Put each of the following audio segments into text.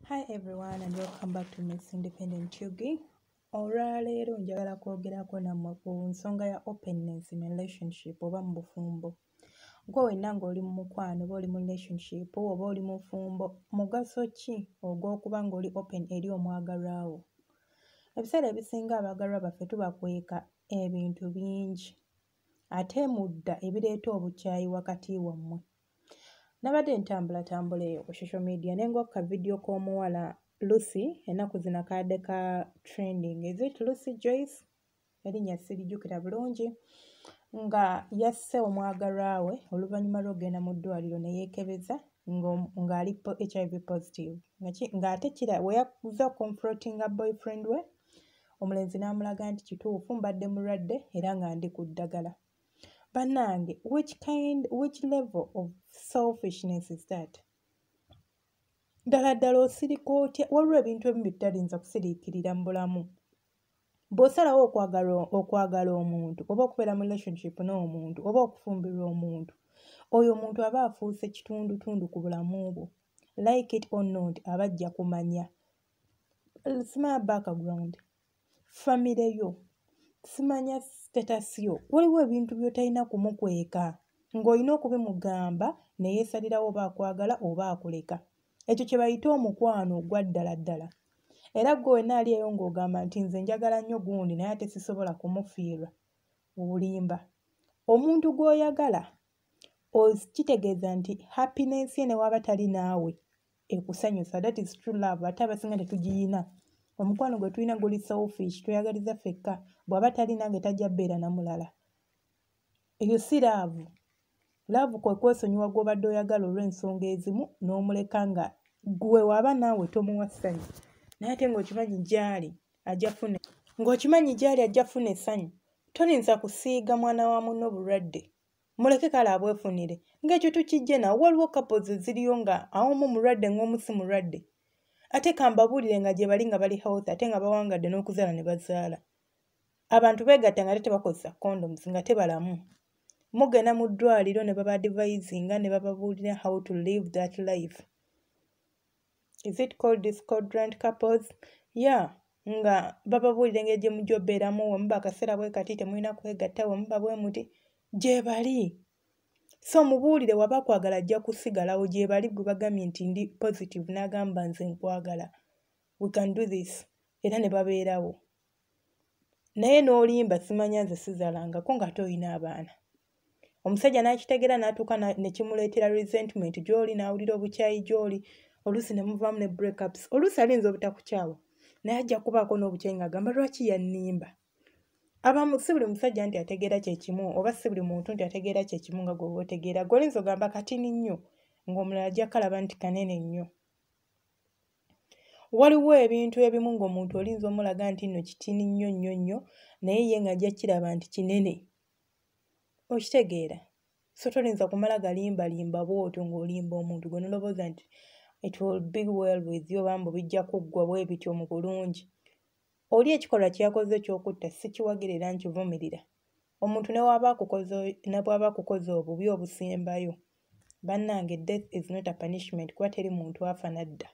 Hi everyone and welcome back to Miss Independent Yugi. Olwaleero njagala kwogerako nammwe ku nsonga ya openness in relationship oba mu bufumbo. Gwe wenna ng'oli mu mukwano oba oli mu relationship oba oli mu bufumbo, mugaso ki ogw'okuba ng'oli open eri omwagalwa wo? Ebiseera ebisinga abaagalwa baffe tubakweka ebintu bingi ate mudda ebireeta obukyayi wakati wammwe. Nabadde ntambula eyo ku social media ne ngokka video k'omuwala Lucy ennaku zino akadde ka trending. Is it Lucy Joyce? Erinnya sirijjukira bulungi. Nga yasse omwagalwa we oluvannyuma lw'okugenda mu ddwaliro ne yeekebeza ng'ali HIV positive. Ng'ate we yazza confrontinga boyfriend we, omulenzi n'amulaga nti kituufu mbadde mulwadde era nga ndi ku ddagala. Bannange, which level of selfishness is that? Ddala osirika otya? Waliwo ebintu ebimu bitalinza kusiriikirira mu bulamu. Bw'osalawo okwagala omuntu oba okubeera mu relationship n'omuntu oba okufumbirwa omuntu, oyo omuntu aba afuuse kitundutundu ku bulamu bwo. Like it or not, aba ajja kumanya. Simanya background, famire yo, simanya status yo. Waliwo ebintu by'otalina kumukweka ng'olina okubimugamba ne yeesalirawo oba akwagala oba akuleka. Ekyo kye bayita omukwano ogwa ddala. Era gwe wenna ali eyo ng'ogamba nti nze njagala nnyo gundi naye ate sisobola kumufiirwa, obulimba. Omuntu gw'oyagala kitegeeza nti happiness ye ne waba tali naawe ekusanyusa. That is true love. Ate abasinga tetugiyina. Omukwano gwe tulina guli selfish, tweyagaliza ffekka. Bw'aba tali nange tajja bbeera na mulala. Eyo si love. Love kwe kwesonyiwa gw'obadde oyagala olw'ensonga ezimu n'omuleka nga gwe waba naawe tomuwa ssanyu. Naye ate ng'okimanyi gy'ali ajja funa essanyu. Tolinza kusiiga mwana wa munno bulwadde. Muleke kale abwefunire. Ng'ekyo tukijje nawe. Waliwo couples ziriyo nga awomu mulwadde ng'omu si mulwadde. Ate kambabuulire nga gye bali nga bali health ate nga bawangadde n'okuzaala ne bazaala. Abantu beegatta nga tebakozesa condoms nga tebalamu. Mugenda mu ddwaliro ne baba advisinga ne bababuulira how to live that life. Is it called discordant couples? Yeah. Nga bababuulira engeri gye mujja obbeeramu wemuba akaseera bwe kati temulina kwegatta wemuba bwe muti gye bali. So mubuulire waba akwagala ajja kusigalawo gye bali gwe bagambye nti ndi positive n'agamba nze nkwagala. We can do this. Era ne babeerawo. Naye n'olimba simanya nze sizaalangako nga toyina abaana. Omusajja n'akitegeera n'atuuka ne kimuleetera resentment gy'oli n'awulira obukyayi gy'oli. Oluusi ne muvaamu ne breakups. Oluusi alinza obutakukyawa. Naye ajja kubaako n'obukyayi ng'agamba lwaki yannimba. Abamu si buli musajja nti ategeera kye kimu oba si buli muntu nti ategeera kye kimu nga gwe otegeera. Gwolinza ogamba katini nnyo ng'omulala ajja kalaba nti kanene nnyo. Waliwo ebintu ebimu ng'omuntu olinza omulaga nti nno kitini nnyo naye ye ng'ajja kiraba nti kinene. Okitegeera. So tolinza kumala galimbalimba bw'otyo ng'olimba omuntu gwe nolobooza nti it will be well with you oba mbu bijja kuggwa bwe bityo mu bulungi. Oli ekikolwa kyakoze ky'okutta si kiwagirira nkivumirira. Omuntu ne bw'aba akukoze obubi obusembayo. Bannange, death is not a punishment kuba teri muntu afa nadda.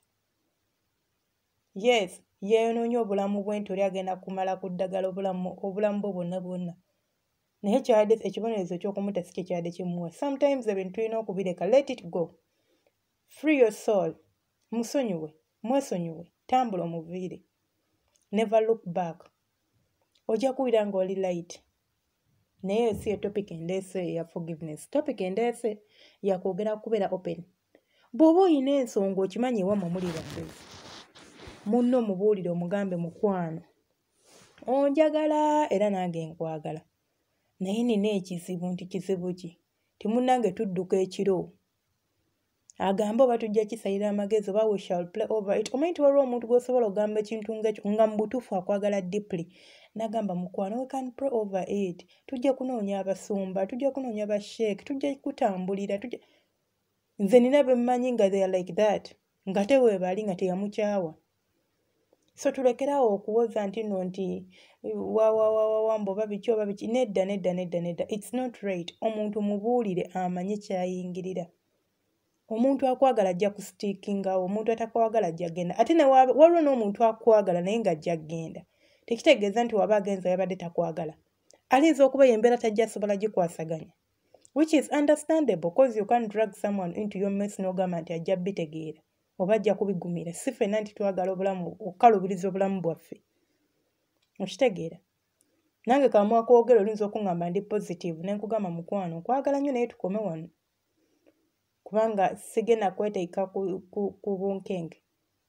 Yes, yeeyonoonya obulamu bwe nti oli agenda kumala ku ddagala obulamu bwe bwonna. Naye ekibonerezo ky'okumutta si kye kyadde kimuwa. Sometimes ebintu tulina okubireka. Let it go. Free your soul. Musonyiwe, mwesonyiwe, tambula omuviire. Never look back. Ojja kuwulira ng'oli light. Naye si ye topic endeese ya forgiveness. Topic endeese ya kwogera kubeera open. Bw'oba oyina ensonga okimanyi ewammwe muli baddezi. Munno mubuulire omugambe mukwano. Onjagala era nange nkwagala. Naye nina ekizibu nti kizibu ki? Timunnange tudduka ekiro. Agamba oba tujja kisalira amagezi oba we shall play over it. Omanyi nti waliwo omuntu gw'osobola ogamba ekintu ng'ekyo nga mu butuufu akwagala deeply. N'agamba mukwano we can pray over it. Tujja kunoonya abasumba, tujja kunoonya basheek, tujja kutambulira. Nze nina be mmanyi nga they are like that. Nga teweebali nga teyamukyawa. So tulekerawo okuwoza nti nno nti mbu oba biki. Nedda. It's not right. Omuntu mubuulire amanye kyayingirira. omuntu akwagala ajja kustiikingawo, omuntu atakwagala ajja genda. Ate ne waliwo n'omuntu akwagala naye nga ajja genda. Tekitegeeza nti waba agenza yabadde takwagala. Alinza okuba yembeera tajja sobola gikwasaganya. Which is understandable because you can't drag someone into your mess n'ogamba nti ajja bitegeera oba ajja kubigumira. Si ffenna nti twagala obulamu okukalubiriza obulamu bwaffe. Okitegeera? Nange kaamwa kwogera olinza okuŋŋamba ndi positive ne nkugamba mukwano nkwagala nnyo naye tukome wano. Kubanga sigenda kweteeka ku bunkenge.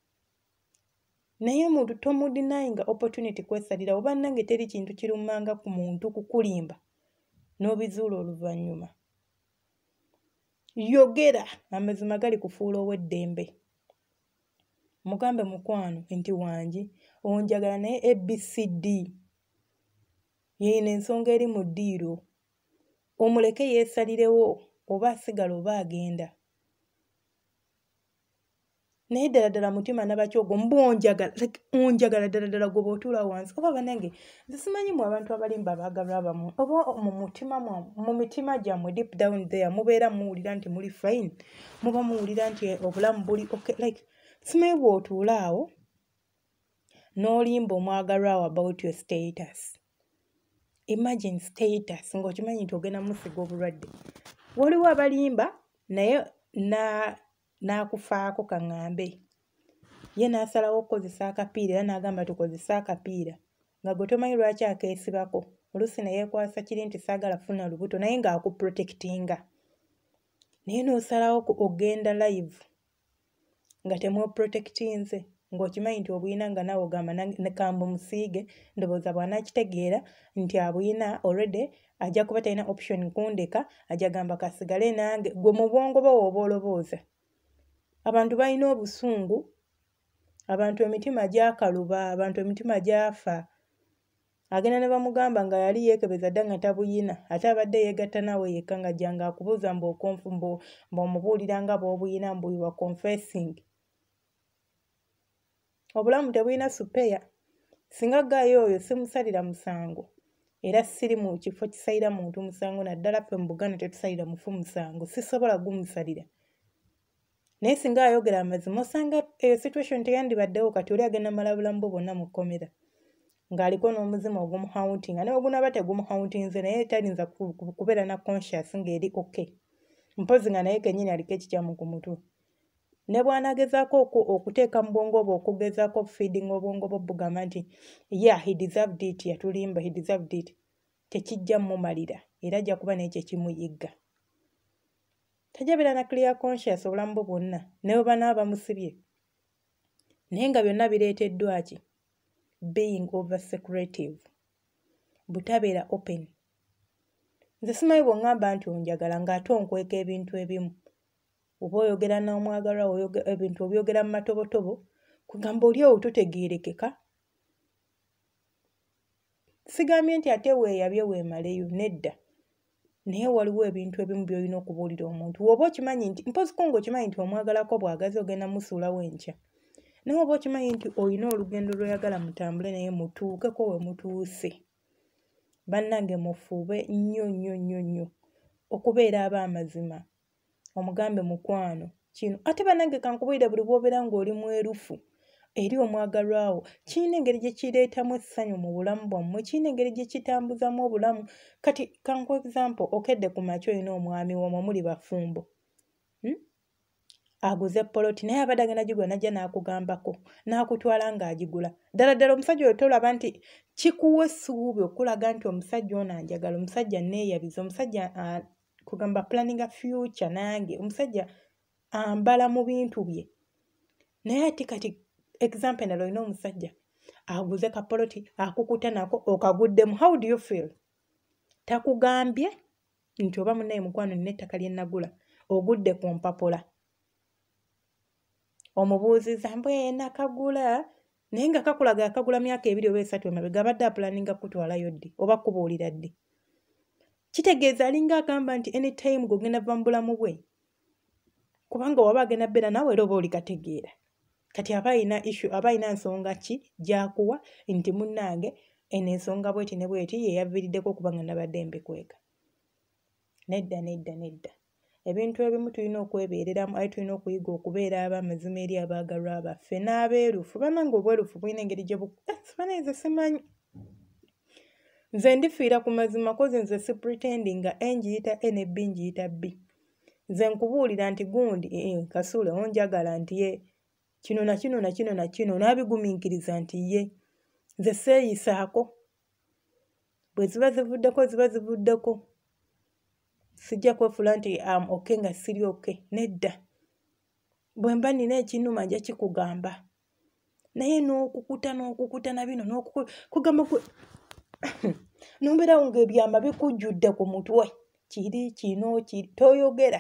Naye omuntu tomudinayinga opportunity kwesalira oba nange teri kintu kirumanga ku muntu kukulimba n'obizuula oluvannyuma. Yogera amazima gali kufuula ow'eddembe. Mugambe mukwano nti wangi onjagala naye ABCD yeena ensonga eri mu ddiiro. Omuleke yeesalirewo oba asigala oba agenda. Naye ddala mutima nabakyogo mbu onjagala ddala gwe bw'otuula wansi. Oba banange nze simanyimu abantu abalimba abaagalwa abamu oba mu mitima gyammwe deep down there mubeera muwulira nti muli fine, muba muwulira nti obulamu buli okay. Like simanyi bw'otuula awo n'olimba omwagalwa awo about your status. Imagine status ng'okimanyi nti ogenda musiga obulwadde. Waliwo abalimba naye n'akufaako kaŋŋambe. Ye n'asalawo okukozesa akapiira era n'agamba tukozesa akapiira. Nga gwe tomanyi lwaki akeesibako. Oluusi ne yeekwasa kiri nti saagala funa lubuto naye ng'akuprotectinga. Naye n'osalawo ogenda live nga temweprotectinze ng'okimanyi nti obuyina nga nawe ogamba ne kamba musiige ndowooza bw'anaakitegeera nti abuyina already ajja kuba talina option kundeka ajja gamba kasigale nange gwe mu bwongo bwo oba olobooza. Abantu balina obusungu, abantu emitima gyakaluba, abantu emitima gyafa. Agenda ne bamugamba nga yali yeekebeza dda nga tabuyina ate abadde yeegatta nawe yekka nga ajjanga akubuuza mb'omubuulira nga bw'obuyina mbu wa confessing. Obulamu tebulina supeya. Singa gaayo oyo simusalira musango era siri mu kifo kisalira muntu musango naddala ffe mu Buganda tetusalira mufu musango, sisobola gumusalira. Naye singa ayogera amazima osanga eyo situation teyandibaddewo kati oli agenda mala bulamu bwe bwonna mu kkomera ng'aliko n'omuzima ogumuhawuntinga naye ogunaaba tegumuhawuntinze naye talinza kubeera na conscious ng'eri okay. Mpozi nga naye kennyini aliko ekikyamu ku mutwe. Ne bw'anagezaako okuteeka mu bwongo bwe okugezaako feeding obwongo bwe bugamba nti yeah he deserved it, yatulimba he deserved it, tekijja mmumalira era ajja kuba naye kyekimuyigga. Tajja beera na clear conscious obulamu bwe bwonna ne bwe banaaba bamusibye. Naye nga byonna bireeteddwa ki? Being over secretive. Butabeera open. Nze simanyi bw'oŋŋamba nti onjagala ng'ate onkweka ebintu ebimu. Oba oyogera n'omwagalwa ebintu obyogera mu matobotobo kugamba oli awo totegeerekeka. Sigambye nti ate weeyabye weemaleyo nedda. Naye waliwo ebintu ebimu by'olina okubuulira omuntu. Woba okimanyi nti mpoziko ng'okimanyi nti omwagalako bw'agazi ogenda musuulawo enkya. Naye woba okimanyi nti olina olugendo lw'oyagala mutambule naye mutuukeko we mutuuse. Bannange mufuube nnyo okubeera ab'amazima. Omugambe mukwano kino. Ate bannange kankubulire buli bw'obeera ng'oli mwerufu eri omwagalwawo kirina engeri gye kireetamu essanyu mu bulamu bwammwe, kirina engeri gye kitambuzamu obulamu. Kati kanku example okedde ku makya olina omwami wamwe muli bafumbo. Aguze poloti naye abadde agenda gigula najja n'akugambako n'akutwala ng'agigula. Ddala omusajja oyo tolaba nti kikuwa essuubi okulaga nti omusajja ono anjagala, omusajja neeyabiza, omusajja kugamba planning future nange, omusajja ambala mu bintu bye. Naye ati kati example endala olina omusajja aguze kapoloti akukuta nako okaguddemu. How do you feel? Takugambye nti oba munnaye mukwano nina ettaka lye nagula ogudde ku mpapula. Omubuuziza mbwe nakagula naye nga kakulaga akagula myaka 2 oba 3 emabega abadde apulaninga kutwalayo ddi oba kubuulira ddi. Kitegeeza alinga agamba nti anytime gogenda va mu bulamu bwe kubanga waba agenda beera nawe era oba oli kategeera. Kati aba ayina nsonga ki gy'akuwa nti munnange eno ensonga bweti ne bweti ye yaviiriddeko kubanga nabadde mbikweka. Nedda. ebintu ebimu tulina okwebeereramu aye tulina okuyiga okubeera ab'amazima eri abaagalwa baffe n'abeerufu. Bannange obwerufu bulina engeri gye simanyize simanyi. Nze ndifiira ku mazima kozi nze si pretendinga A ngiyita A ne B ngiyita B. Nze nkubuulira nti gundi Kasuule onjagala nti ye kino na kino na kino na kino n'abigumiikiriza nti ye. Nze seeyisaako. Bwe ziba zivuddeko ziba zivuddeko. Sijja kwefuula nti oke nga siri oke. Nedda. Bwe mba nina ekinnuma nja kikugamba. Naye n'okukuta na bino kugamba n'obeerawo ng'ebyama bikujjudde ku mutwe. Kiri kino toyogera.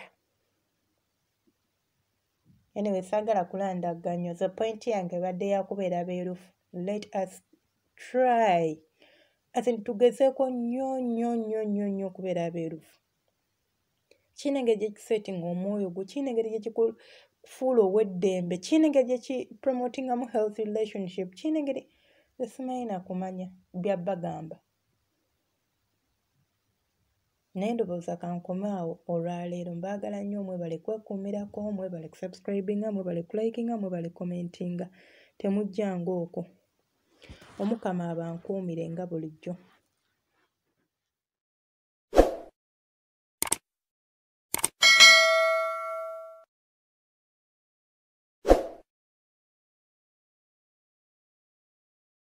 Anyway, saagala kulandaganya. The point yange ebadde yakubeera beerufu. Let us try. Tugezeeko nnyo okubeera abeerufu. Kiina engeri gye kiseetinga omwoyo gwo, kiina engeri gye kikufuula ow'eddembe, kiina engeri gye kipromotingamu health relationship, kiina engeri simanyi na kumanya bya bagamba. Naye ndowooza kankome awo olwaleero. Mbaagala nnyo, mwebale kwekuumirako, mwebale kusubscribinga, mwebale kulikinga, mwebale commentinga. Temujjanga okwo. Omukama abankuumire nga bulijjo.